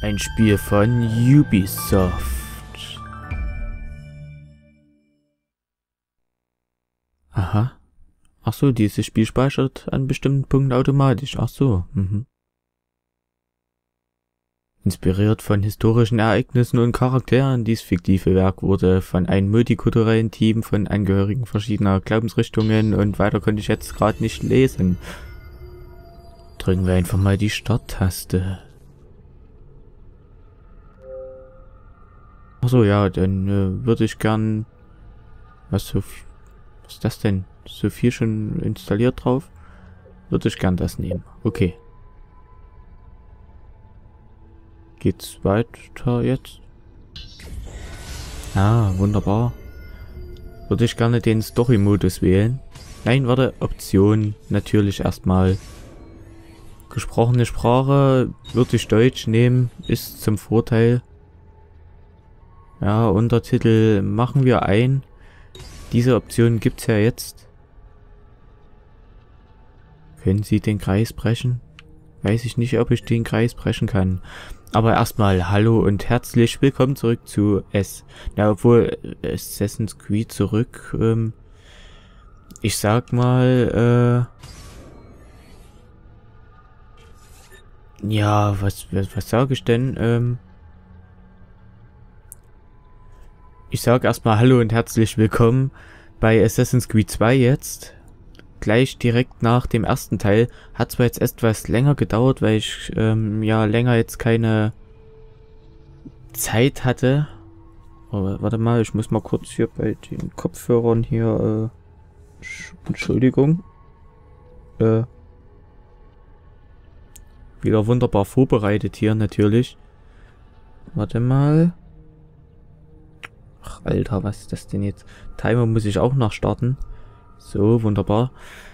Ein Spiel von Ubisoft. Aha. Ach so, dieses Spiel speichert an bestimmten Punkten automatisch. Ach so. Inspiriert von historischen Ereignissen und Charakteren, dies fiktive Werk wurde von einem multikulturellen Team von Angehörigen verschiedener Glaubensrichtungen und weiter konnte ich jetzt gerade nicht lesen. Drücken wir einfach mal die Starttaste. Achso, ja, dann würde ich gern... Was ist das denn? So viel schon installiert drauf? Würde ich gern das nehmen. Okay. Geht's weiter jetzt? Ah, wunderbar. Würde ich gerne den Story-Modus wählen. Nein, warte, Option natürlich erstmal. Gesprochene Sprache würde ich Deutsch nehmen, ist zum Vorteil. Ja, Untertitel machen wir ein. Diese Option gibt's ja jetzt. Können Sie den Kreis brechen? Weiß ich nicht, ob ich den Kreis brechen kann. Aber erstmal hallo und herzlich willkommen zurück zu Assassin's Creed zurück. Ich sag mal, ja, was sage ich denn? Ich sage erstmal hallo und herzlich willkommen bei Assassin's Creed 2 jetzt. Gleich direkt nach dem ersten Teil. Hat zwar jetzt etwas länger gedauert, weil ich ja länger jetzt keine Zeit hatte. Aber warte mal, ich muss mal kurz hier bei den Kopfhörern hier Entschuldigung. Wieder wunderbar vorbereitet hier natürlich. Warte mal. Ach, Alter, was ist das denn jetzt? Timer muss ich auch noch starten. So, wunderbar.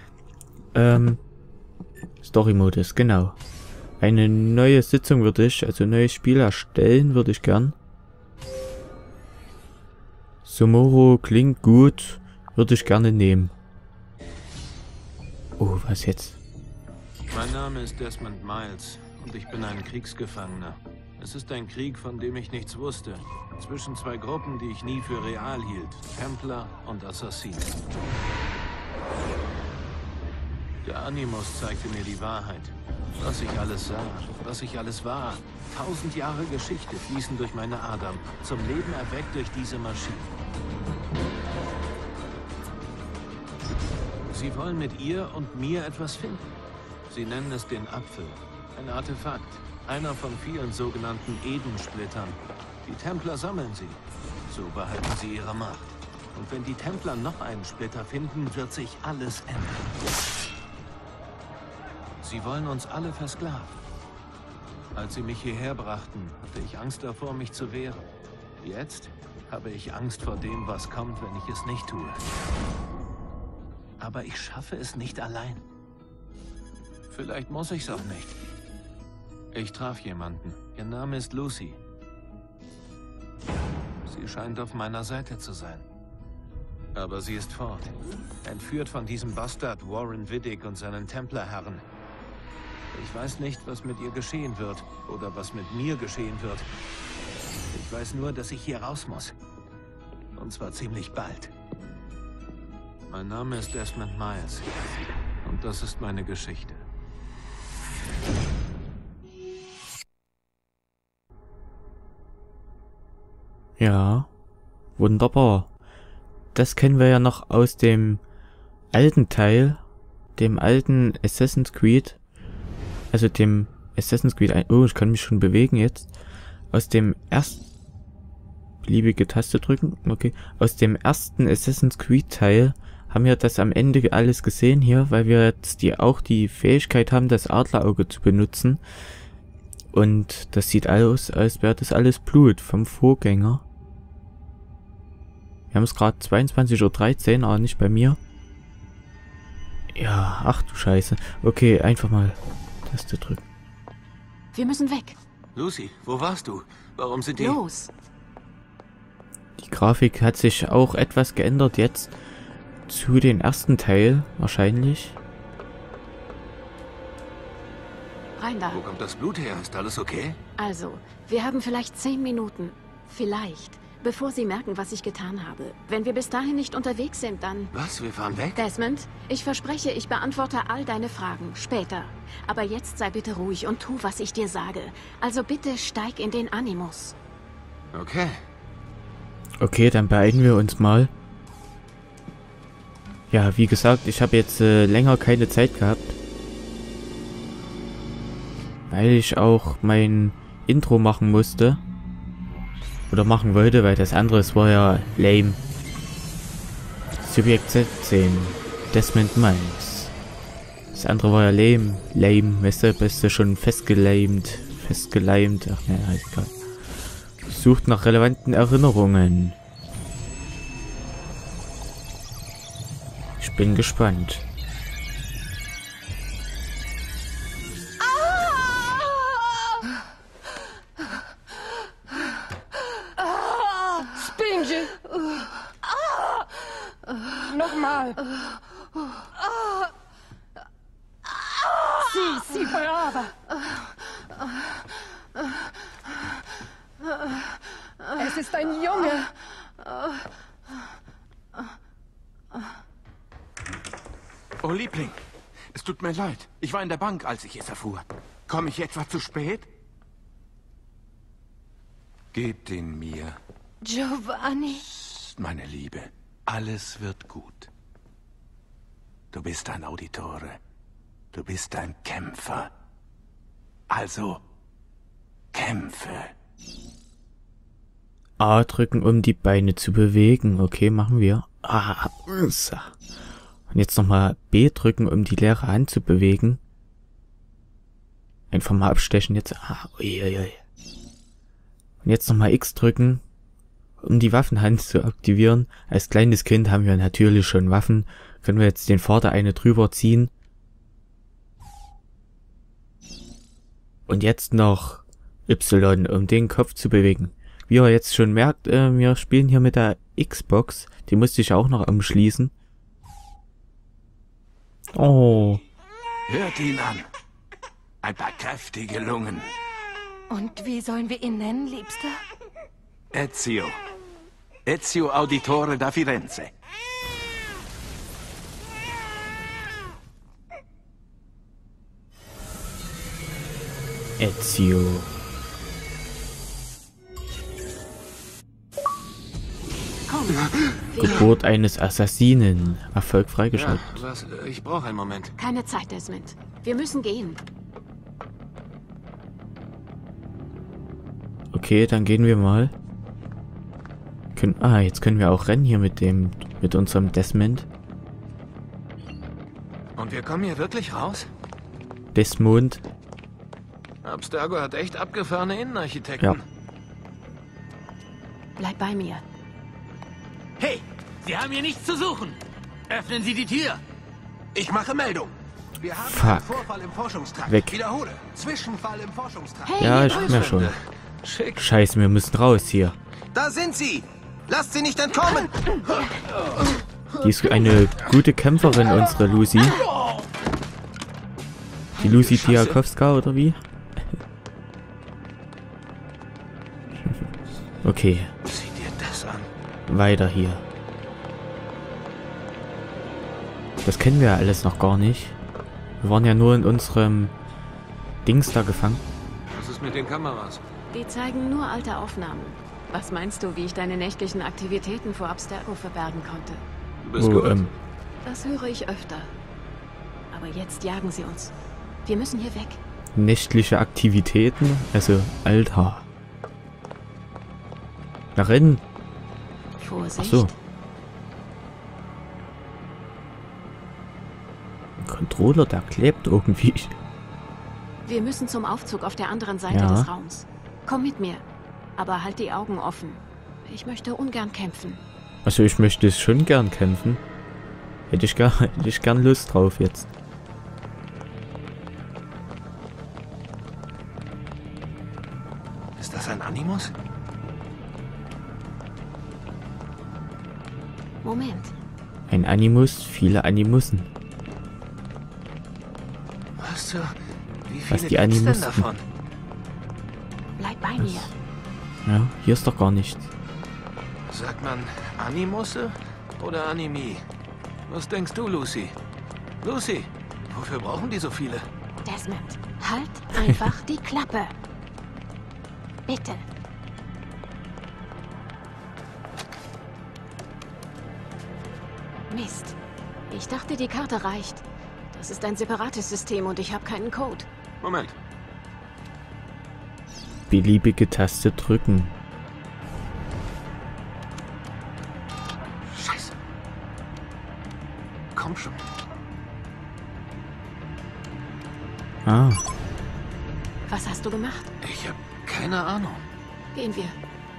Story-Modus, genau. Eine neue Sitzung würde ich, also neues Spiel erstellen würde ich gern. Sumoro klingt gut, würde ich gerne nehmen. Oh, was jetzt? Mein Name ist Desmond Miles und ich bin ein Kriegsgefangener. Es ist ein Krieg, von dem ich nichts wusste. Zwischen zwei Gruppen, die ich nie für real hielt. Templer und Assassinen. Der Animus zeigte mir die Wahrheit. Was ich alles sah, was ich alles war. 1000 Jahre Geschichte fließen durch meine Adern. Zum Leben erweckt durch diese Maschine. Sie wollen mit ihr und mir etwas finden. Sie nennen es den Apfel. Ein Artefakt. Einer von vielen sogenannten Edensplittern. Die Templer sammeln sie. So behalten sie ihre Macht. Und wenn die Templer noch einen Splitter finden, wird sich alles ändern. Sie wollen uns alle versklaven. Als sie mich hierher brachten, hatte ich Angst davor, mich zu wehren. Jetzt habe ich Angst vor dem, was kommt, wenn ich es nicht tue. Aber ich schaffe es nicht allein. Vielleicht muss ich es auch nicht. Ich traf jemanden. Ihr Name ist Lucy. Sie scheint auf meiner Seite zu sein. Aber sie ist fort. Entführt von diesem Bastard Warren Vidic und seinen Templerherren. Ich weiß nicht, was mit ihr geschehen wird. Oder was mit mir geschehen wird. Ich weiß nur, dass ich hier raus muss. Und zwar ziemlich bald. Mein Name ist Desmond Miles. Und das ist meine Geschichte. Ja, wunderbar. Das kennen wir ja noch aus dem alten Teil, dem alten Assassin's Creed, also dem Assassin's Creed 1, oh, ich kann mich schon bewegen jetzt, aus dem ersten, beliebige Taste drücken, okay, aus dem ersten Assassin's Creed Teil haben wir das am Ende alles gesehen hier, weil wir jetzt auch die Fähigkeit haben, das Adlerauge zu benutzen. Und das sieht aus, als wäre das alles Blut vom Vorgänger. Wir haben es gerade 22:13 Uhr, aber nicht bei mir. Ja, ach du Scheiße. Okay, einfach mal Taste drücken. Wir müssen weg. Lucy, wo warst du? Warum sind die... Los. Die Grafik hat sich auch etwas geändert jetzt. Zu den ersten Teil wahrscheinlich. rein da. Wo kommt das Blut her? Ist alles okay? Also, wir haben vielleicht 10 Minuten. Vielleicht. Bevor sie merken, was ich getan habe. Wenn wir bis dahin nicht unterwegs sind, dann... Was? Wir fahren weg? Desmond, ich verspreche, ich beantworte all deine Fragen. Später. Aber jetzt sei bitte ruhig und tu, was ich dir sage. Also bitte steig in den Animus. Okay. Okay, dann beeilen wir uns mal. Ja, wie gesagt, ich habe jetzt länger keine Zeit gehabt. Weil ich auch mein Intro machen musste. Oder machen wollte, weil das andere war ja lame. Subjekt 16. Desmond Miles. Das andere war ja lame. Lame, weißt du, bist du schon festgeleimt. Festgeleimt. Ach ne, halt egal. Sucht nach relevanten Erinnerungen. Ich bin gespannt. Spinge! Nochmal! Si, brava! Es ist ein Junge! Oh, Liebling, es tut mir leid. Ich war in der Bank, als ich es erfuhr. Komme ich etwa zu spät? Gebt ihn mir, Giovanni! meine Liebe. Alles wird gut. Du bist ein Auditore. Du bist ein Kämpfer. Also, kämpfe. A drücken, um die Beine zu bewegen. Okay, machen wir. Ah, so. Und jetzt nochmal B drücken, um die leere Hand zu bewegen. Einfach mal abstechen jetzt. Ah, uiuiui. Und jetzt nochmal X drücken, um die Waffenhand zu aktivieren. Als kleines Kind haben wir natürlich schon Waffen. Können wir jetzt den Vater eine drüber ziehen. Und jetzt noch Y, um den Kopf zu bewegen. Wie ihr jetzt schon merkt, wir spielen hier mit der Xbox. Die musste ich auch noch umschließen. Oh. Hört ihn an. Ein paar kräftige Lungen. Und wie sollen wir ihn nennen, Liebster? Ezio. Ezio Auditore da Firenze. Ezio. Komm. Geburt eines Assassinen. Erfolg Ja, freigeschaltet. was? Ich brauche einen Moment. Keine Zeit, Desmond. Wir müssen gehen. Okay, dann gehen wir mal. Jetzt können wir auch rennen hier mit unserem Desmond. Und wir kommen hier wirklich raus? Desmond. Abstergo hat echt abgefahrene Innenarchitekten. Ja. Bleib bei mir. Hey, Sie haben hier nichts zu suchen. Öffnen Sie die Tür. Ich mache Meldung. Wir haben Fuck. einen Vorfall im Forschungstrakt. Weg. Wiederhole. Zwischenfall im Forschungstrakt. Hey, Ja, ihr ich merke schon. Schick. Scheiße, wir müssen raus hier. Da sind sie! Lasst sie nicht entkommen! Die ist eine gute Kämpferin, unsere Lucy. Die Lucy Diakowska oder wie? Okay, Sieh dir das an. weiter hier. Das kennen wir ja alles noch gar nicht. Wir waren ja nur in unserem Dings da gefangen. Was ist mit den Kameras? Die zeigen nur alte Aufnahmen. Was meinst du, wie ich deine nächtlichen Aktivitäten vor Abstergo verbergen konnte? Du bist Oh, gut. Das höre ich öfter. Aber jetzt jagen sie uns. Wir müssen hier weg. Nächtliche Aktivitäten, also Alter. Na rennen. Vorsicht. Ach so. Ein Controller, der klebt irgendwie. Wir müssen zum Aufzug auf der anderen Seite Ja. des Raums. Komm mit mir. Aber halt die Augen offen. Ich möchte ungern kämpfen. Also ich möchte es schon gern kämpfen. Hätte ich gern Lust drauf jetzt. Ist das ein Animus? Moment. Ein Animus, viele Animussen. Was zur... Wie Was viele die gibt's denn Animusten? davon? Bleib bei mir. Ja, hier ist doch gar nichts. Sagt man Animusse oder Animi? Was denkst du, Lucy? Lucy, wofür brauchen die so viele? Desmond, halt einfach die Klappe. Bitte. Mist. Ich dachte, die Karte reicht. Das ist ein separates System und ich habe keinen Code. Moment. Beliebige Taste drücken. Scheiße. Komm schon. Ah, Was hast du gemacht? Ich habe keine Ahnung. Gehen wir.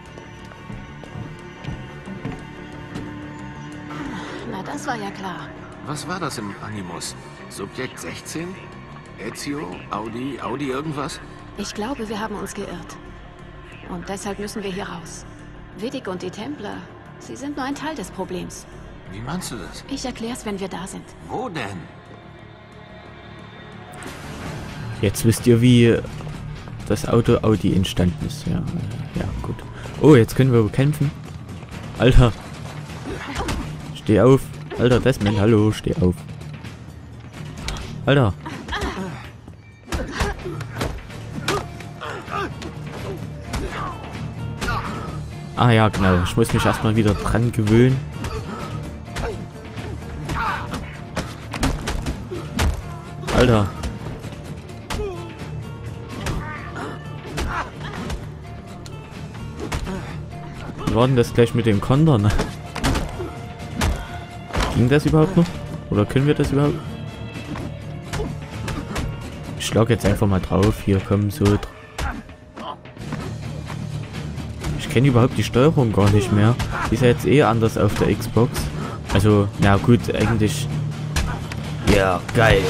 Na, das war ja klar. Was war das im Animus? Subjekt 16? Ezio? Audi irgendwas? Ich glaube, wir haben uns geirrt. Und deshalb müssen wir hier raus. Vidic und die Templer, sie sind nur ein Teil des Problems. Wie meinst du das? Ich erklär's, wenn wir da sind. Wo denn? jetzt wisst ihr, wie das Auto Audi entstanden ist. Ja, ja, gut. Oh, jetzt können wir kämpfen. Alter. Steh auf. Alter, Desmond, hallo, steh auf. Alter. Ah ja, genau. Ich muss mich erstmal wieder dran gewöhnen. Alter. Wie war denn das gleich mit dem Kontern? Ging das überhaupt noch? Oder können wir das überhaupt? Ich schlag jetzt einfach mal drauf. Hier, komm, so. Ich kenne überhaupt die Steuerung gar nicht mehr. Die ist ja jetzt eh anders auf der Xbox. Also, na gut, eigentlich... Ja, geil.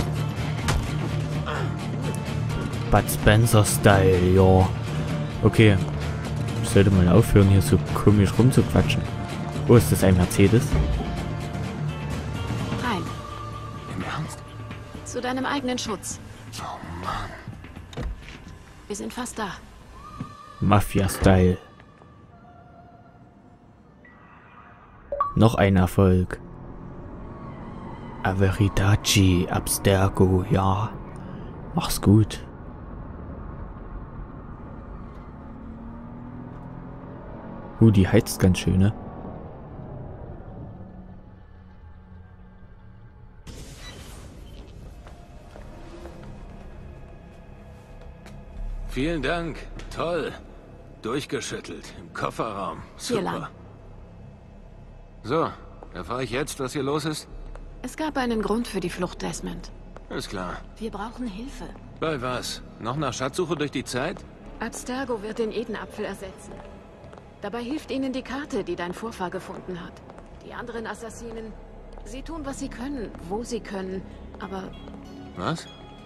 Bud Spencer Style, ja. Okay. Ich sollte mal aufhören, hier so komisch rumzuquatschen. Oh, ist das ein Mercedes? Rein. Im Ernst? Zu deinem eigenen Schutz. Oh Mann. Wir sind fast da. Mafia-Style. Noch ein Erfolg. Averidaci, Abstergo, ja. Mach's gut. Die heizt ganz schön, ne? Vielen Dank. Toll. Durchgeschüttelt. Im Kofferraum. Hier lang. Super. So, erfahre ich jetzt, was hier los ist? Es gab einen Grund für die Flucht, Desmond. Ist klar. Wir brauchen Hilfe. Bei was? Noch nach Schatzsuche durch die Zeit? Abstergo wird den Edenapfel ersetzen. Dabei hilft ihnen die Karte, die dein Vorfahr gefunden hat. Die anderen Assassinen, sie tun, was sie können, wo sie können, aber Was?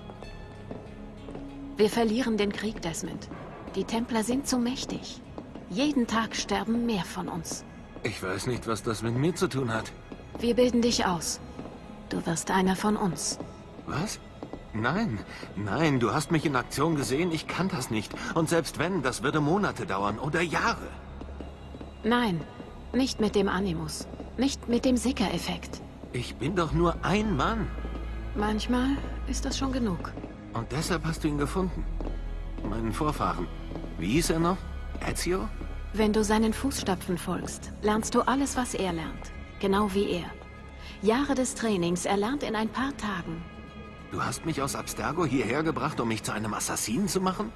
wir verlieren den Krieg, Desmond. Die Templer sind zu mächtig. Jeden Tag sterben mehr von uns. Ich weiß nicht, was das mit mir zu tun hat. Wir bilden dich aus. Du wirst einer von uns. Was? Nein, nein, du hast mich in Aktion gesehen, ich kann das nicht. Und selbst wenn, das würde Monate dauern oder Jahre. Nein, nicht mit dem Animus. Nicht mit dem Sicker-Effekt. Ich bin doch nur ein Mann. Manchmal ist das schon genug. Und deshalb hast du ihn gefunden. Meinen Vorfahren. Wie hieß er noch? Ezio? Wenn du seinen Fußstapfen folgst, lernst du alles, was er lernt. Genau wie er. Jahre des Trainings erlernt in ein paar Tagen. Du hast mich aus Abstergo hierher gebracht, um mich zu einem Assassinen zu machen?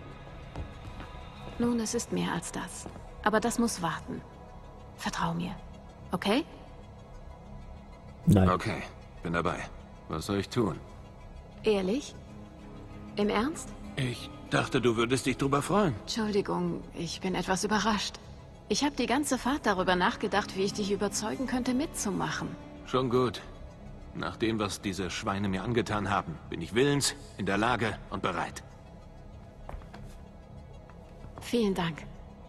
Nun, es ist mehr als das. Aber das muss warten. Vertrau mir. Okay? Nein. Okay, bin dabei. Was soll ich tun? Ehrlich? Im Ernst? Ich dachte, du würdest dich drüber freuen. Entschuldigung, ich bin etwas überrascht. Ich habe die ganze Fahrt darüber nachgedacht, wie ich dich überzeugen könnte, mitzumachen. Schon gut. Nach dem, was diese Schweine mir angetan haben, bin ich willens, in der Lage und bereit. Vielen Dank.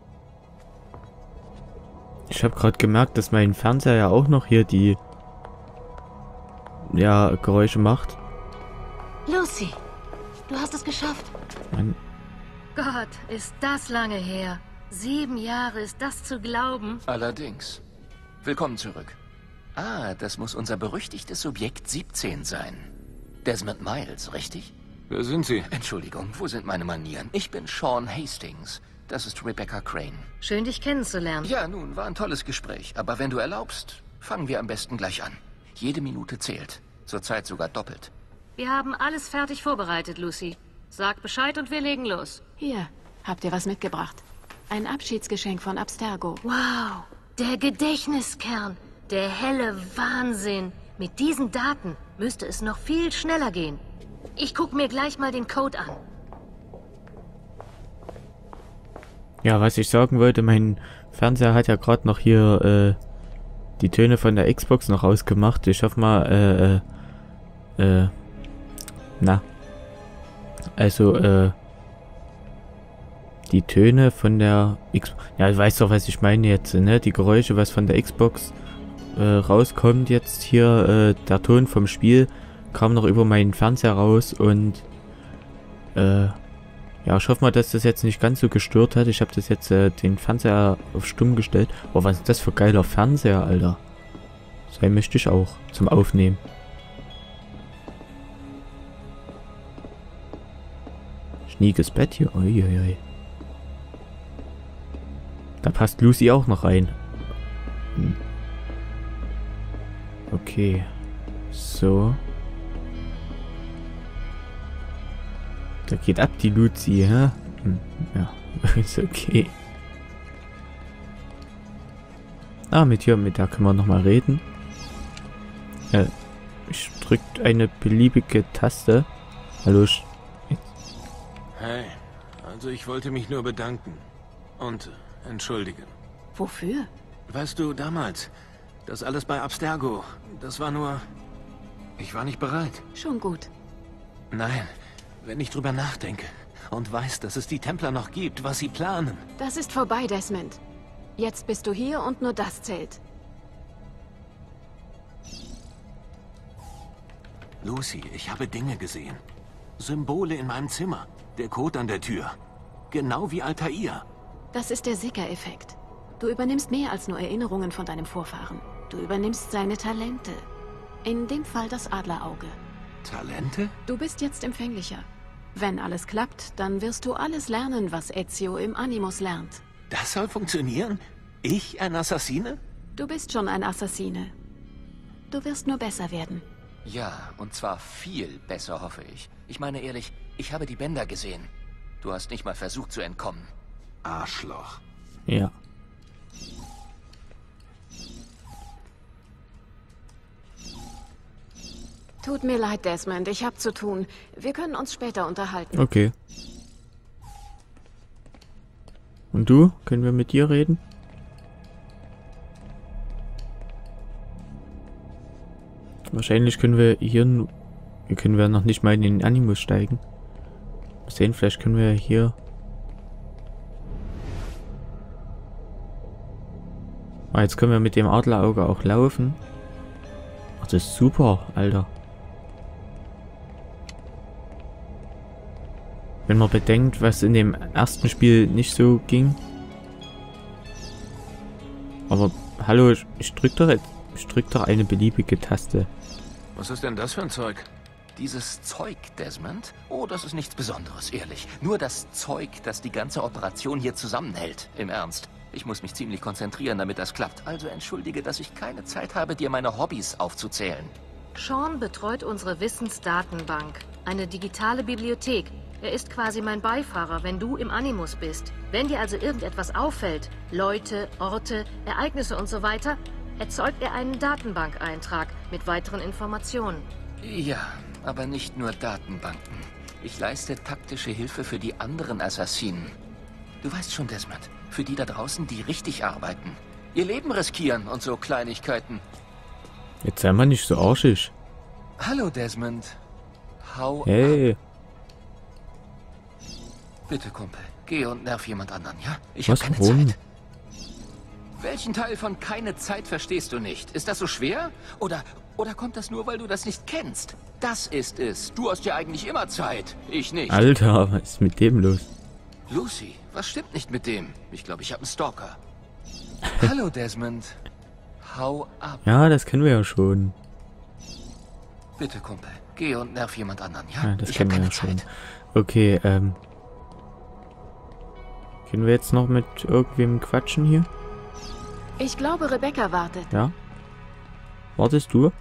Ich habe gerade gemerkt, dass mein Fernseher ja auch noch hier die Geräusche macht. Lucy! Du hast es geschafft. Mann. Gott, ist das lange her. 7 Jahre, ist das zu glauben? Allerdings. Willkommen zurück. Ah, das muss unser berüchtigtes Subjekt 17 sein. Desmond Miles, richtig? Wer sind Sie? Entschuldigung, wo sind meine Manieren? Ich bin Sean Hastings. Das ist Rebecca Crane. Schön, dich kennenzulernen. Ja, nun, war ein tolles Gespräch. Aber wenn du erlaubst, fangen wir am besten gleich an. Jede Minute zählt. Zurzeit sogar doppelt. Wir haben alles fertig vorbereitet, Lucy. Sag Bescheid und wir legen los. Hier, habt ihr was mitgebracht? Ein Abschiedsgeschenk von Abstergo. Wow, der Gedächtniskern. Der helle Wahnsinn. Mit diesen Daten müsste es noch viel schneller gehen. Ich guck mir gleich mal den Code an. Ja, was ich sagen wollte, mein Fernseher hat ja gerade noch hier die Töne von der Xbox noch ausgemacht. Ich hoffe mal, die Töne von der Xbox. Ja, du weißt doch, was ich meine jetzt, ne? Die Geräusche, was von der Xbox rauskommt jetzt hier, der Ton vom Spiel kam noch über meinen Fernseher raus und ja, ich hoffe mal, dass das jetzt nicht ganz so gestört hat. Ich habe das jetzt den Fernseher auf stumm gestellt. Oh, was ist das für geiler Fernseher, Alter. So einen möchte ich auch zum Aufnehmen. Schniekes Bett hier. Uiuiui. Da passt Lucy auch noch rein. Hm. Okay. So. Da geht ab die Lucy, hä? Hm. Ja, ist okay. Ah, mit der können wir nochmal reden. Ich drücke eine beliebige Taste. Hallo. Hey, also ich wollte mich nur bedanken. Und entschuldigen. Wofür? Weißt du, damals, das alles bei Abstergo, das war nur... Ich war nicht bereit. Schon gut. Nein, wenn ich drüber nachdenke und weiß, dass es die Templer noch gibt, was sie planen. Das ist vorbei, Desmond. Jetzt bist du hier und nur das zählt. Lucy, ich habe Dinge gesehen. Symbole in meinem Zimmer. Der Code an der Tür. Genau wie Altair. Das ist der Sicker-Effekt. Du übernimmst mehr als nur Erinnerungen von deinem Vorfahren. Du übernimmst seine Talente. In dem Fall das Adlerauge. Talente? Du bist jetzt empfänglicher. Wenn alles klappt, dann wirst du alles lernen, was Ezio im Animus lernt. Das soll funktionieren? Ich, ein Assassine? Du bist schon ein Assassine. Du wirst nur besser werden. Ja, und zwar viel besser, hoffe ich. Ich meine ehrlich, ich habe die Bänder gesehen. Du hast nicht mal versucht zu entkommen. Arschloch. Ja. Tut mir leid, Desmond. Ich habe zu tun. Wir können uns später unterhalten. Okay. Und du? Können wir mit dir reden? Wahrscheinlich können wir hier... Hier können wir noch nicht mal in den Animus steigen. Mal sehen, vielleicht können wir hier... Ah, jetzt können wir mit dem Adlerauge auch laufen. Ach, das ist super, Alter. Wenn man bedenkt, was in dem ersten Spiel nicht so ging. Aber, hallo, ich drück doch eine beliebige Taste. Was ist denn das für ein Zeug? Dieses Zeug, Desmond? Oh, das ist nichts Besonderes, ehrlich. Nur das Zeug, das die ganze Operation hier zusammenhält. Im Ernst. Ich muss mich ziemlich konzentrieren, damit das klappt. Also entschuldige, dass ich keine Zeit habe, dir meine Hobbys aufzuzählen. Sean betreut unsere Wissensdatenbank. Eine digitale Bibliothek. Er ist quasi mein Beifahrer, wenn du im Animus bist. Wenn dir also irgendetwas auffällt, Leute, Orte, Ereignisse und so weiter, erzeugt er einen Datenbankeintrag mit weiteren Informationen. Ja, aber nicht nur Datenbanken. Ich leiste taktische Hilfe für die anderen Assassinen. Du weißt schon, Desmond, für die da draußen, die richtig arbeiten. Ihr Leben riskieren und so Kleinigkeiten. Jetzt sei mal nicht so arschig. Hallo, Desmond. Hau Hey. ab. Bitte, Kumpel, geh und nerv jemand anderen, ja? Ich Was, habe keine warum? Zeit. Welchen Teil von keine Zeit verstehst du nicht? Ist das so schwer? Oder kommt das nur, weil du das nicht kennst? Das ist es. Du hast ja eigentlich immer Zeit. Ich nicht. Alter, was ist mit dem los? Lucy, was stimmt nicht mit dem? Ich glaube, ich habe einen Stalker. Hallo, Desmond. Hau ab. Ja, das kennen wir ja schon. Bitte, Kumpel. Geh und nerv jemand anderen, ja? Ja, das ich kennen hab wir keine ja schon. Zeit. Okay, können wir jetzt noch mit irgendwem quatschen hier? Ich glaube, Rebecca wartet. Ja? Wartest du?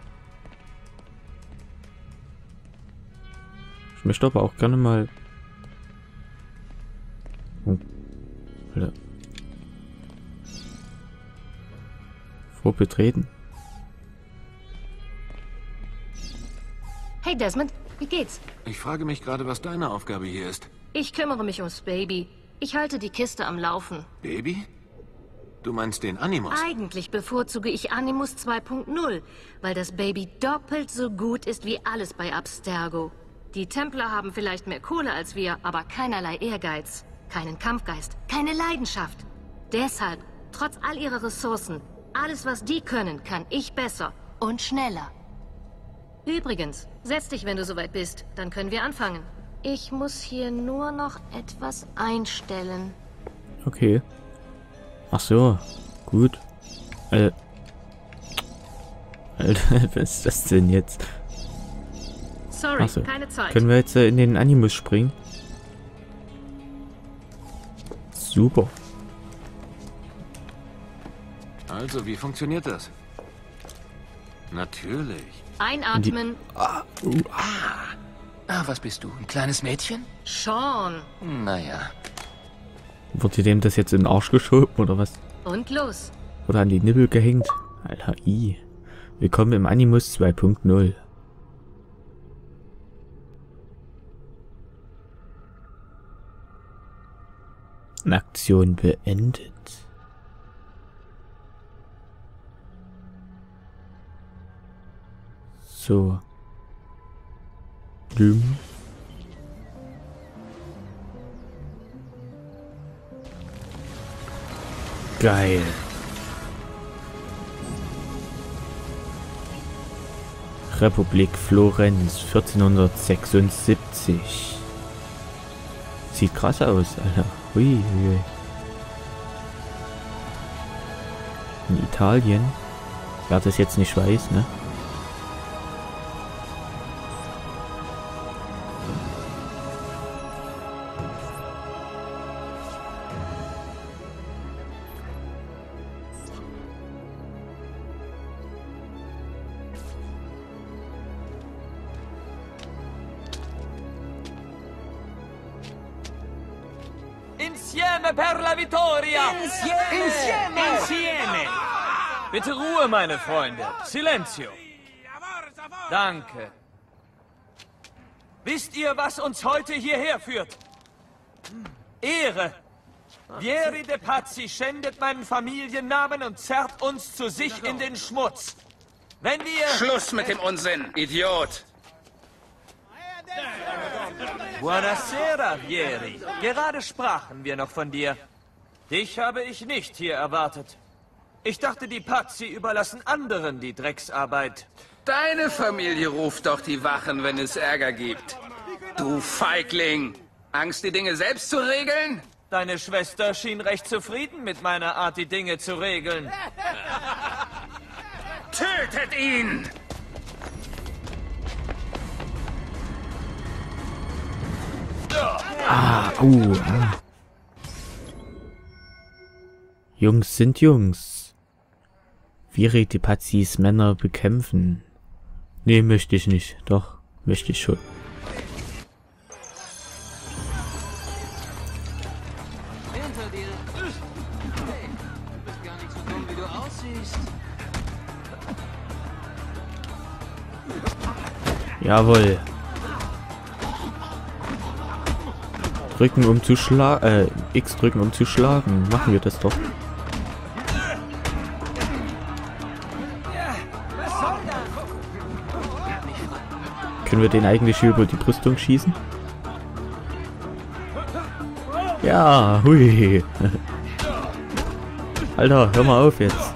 Ich möchte aber auch gerne mal... Oh. Alter. Vorbetreten. Hey Desmond, wie geht's? Ich frage mich gerade, was deine Aufgabe hier ist. Ich kümmere mich ums Baby. Ich halte die Kiste am Laufen. Baby? Du meinst den Animus? Eigentlich bevorzuge ich Animus 2.0, weil das Baby doppelt so gut ist wie alles bei Abstergo. Die Templer haben vielleicht mehr Kohle als wir, aber keinerlei Ehrgeiz, keinen Kampfgeist, keine Leidenschaft. Deshalb, trotz all ihrer Ressourcen, alles was die können, kann ich besser und schneller. Übrigens, setz dich, wenn du soweit bist, dann können wir anfangen. Ich muss hier nur noch etwas einstellen. Okay. Ach so, gut. Alter, was ist das denn jetzt? Sorry, Ach so. keine Zeit. Können wir jetzt in den Animus springen? Super. Also, wie funktioniert das? Natürlich. Einatmen. Was bist du? Ein kleines Mädchen? Sean. Naja. Wurde dem das jetzt in den Arsch geschoben oder was? Und los. Oder an die Nippel gehängt? Alter, i. Willkommen im Animus 2.0. Aktion beendet. So. Blüm. Geil. Republik Florenz 1476. Sieht krass aus, Alter. Hui, hui. In Italien. Wer das jetzt nicht weiß, ne? Insieme per la vittoria! Insieme! Insieme! Bitte Ruhe, meine Freunde. Silenzio. Danke. Wisst ihr, was uns heute hierher führt? Ehre. Vieri de Pazzi schändet meinen Familiennamen und zerrt uns zu sich in den Schmutz. Wenn wir... Schluss mit dem Unsinn, Idiot! Buonasera, Vieri. Gerade sprachen wir noch von dir. Dich habe ich nicht hier erwartet. Ich dachte, die Pazzi überlassen anderen die Drecksarbeit. Deine Familie ruft doch die Wachen, wenn es Ärger gibt. Du Feigling! Angst, die Dinge selbst zu regeln? Deine Schwester schien recht zufrieden mit meiner Art, die Dinge zu regeln. Tötet ihn! Jungs sind Jungs. Vieri de Pazzis Männer bekämpfen. Nee, möchte ich nicht. Doch, möchte ich schon. Hinter dir. Hey, du bist gar nicht so dumm, wie du aussiehst. Jawohl. Drücken um zu schlagen. X drücken um zu schlagen. Machen wir das doch. Können wir den eigentlich hier über die Brüstung schießen? Ja, hui. Alter, hör mal auf jetzt.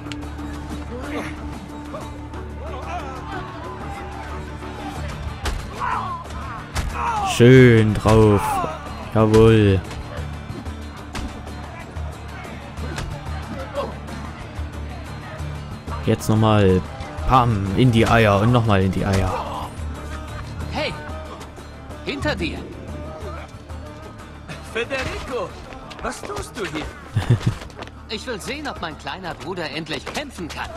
Schön drauf. Jawohl. Jetzt nochmal. Pam, in die Eier und nochmal in die Eier. Hey! Hinter dir! Federico, was tust du hier? Ich will sehen, ob mein kleiner Bruder endlich kämpfen kann.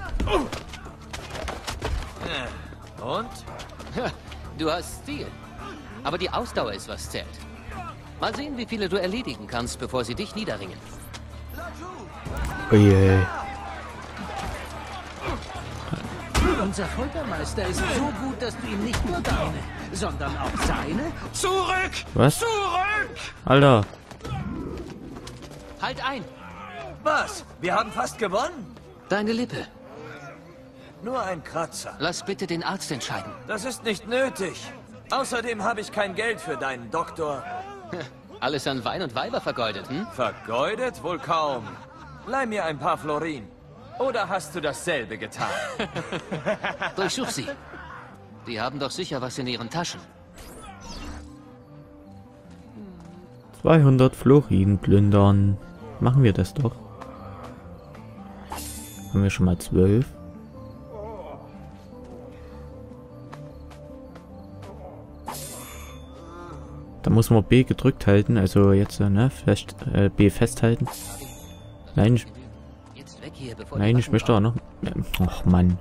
Und? Du hast Stil. Aber die Ausdauer ist, was zählt. Mal sehen, wie viele du erledigen kannst, bevor sie dich niederringen. Oh je. Unser Foltermeister ist so gut, dass du ihm nicht nur deine, sondern auch seine... Zurück! Was? Zurück! Alter. Halt ein! Was? Wir haben fast gewonnen? Deine Lippe. Nur ein Kratzer. Lass bitte den Arzt entscheiden. Das ist nicht nötig. Außerdem habe ich kein Geld für deinen Doktor. Alles an Wein und Weiber vergeudet, hm? Vergeudet? Wohl kaum. Leih mir ein paar Florin. Oder hast du dasselbe getan? Durchsuch sie. Die haben doch sicher was in ihren Taschen. 200 Florin plündern. Machen wir das doch. Haben wir schon mal 12. Da muss man B gedrückt halten, also jetzt ne, B festhalten. Nein, ich möchte auch noch... Ach Mann.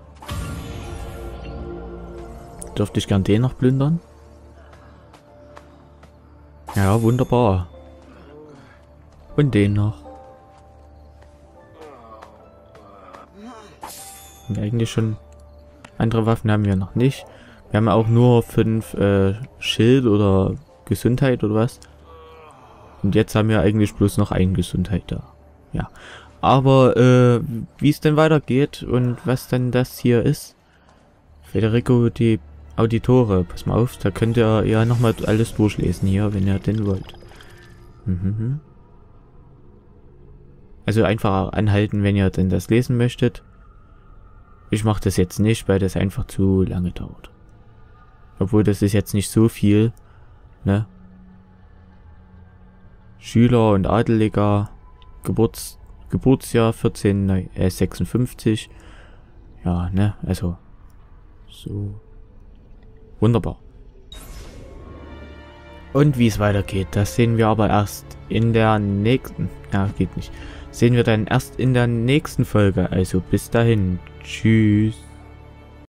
Dürfte ich gern den noch plündern? Ja, wunderbar. Und den noch. Haben wir eigentlich schon... Andere Waffen haben wir noch nicht. Wir haben auch nur 5 Schild oder Gesundheit oder was. Und jetzt haben wir eigentlich bloß noch 1 Gesundheit da. Ja. Aber wie es denn weitergeht und was denn das hier ist. Federico die Auditore. Pass mal auf, da könnt ihr ja nochmal alles durchlesen hier, wenn ihr denn wollt. Also einfach anhalten, wenn ihr denn das lesen möchtet. Ich mache das jetzt nicht, weil das einfach zu lange dauert. Obwohl das ist jetzt nicht so viel. Ne? Schüler und Adeliger. Geburtsjahr 1456. Ja, ne? Also. So. Wunderbar. Und wie es weitergeht, das sehen wir aber erst in der nächsten... Ja, geht nicht. Sehen wir dann erst in der nächsten Folge. Also bis dahin. Tschüss.